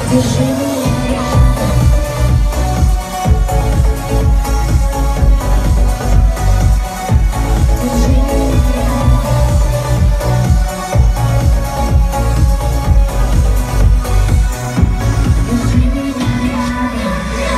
Держи меня рядом. Держи меня рядом. Держи меня рядом.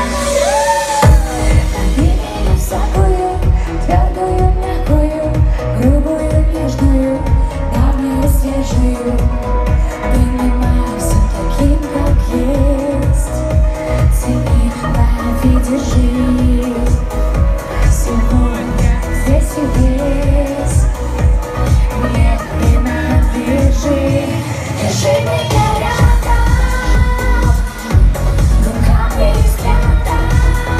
Обери всякую, твердую, мягкую, грубую, нежную, давнюю, свежую. Принимай все таким, как есть. Цени, лови, держи. Сегодня здесь и весь. Медленно движи. Держи меня рядом. Руками и взглядом.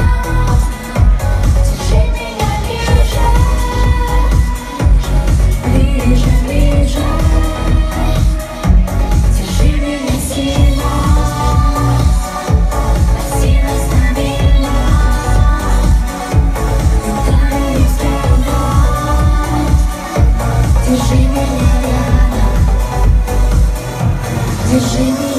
Держи меня ближе. Ближе, ближе. Держи меня сильно. Сильно, стабильно. Руками и взглядом. Держи меня рядом. Держи меня.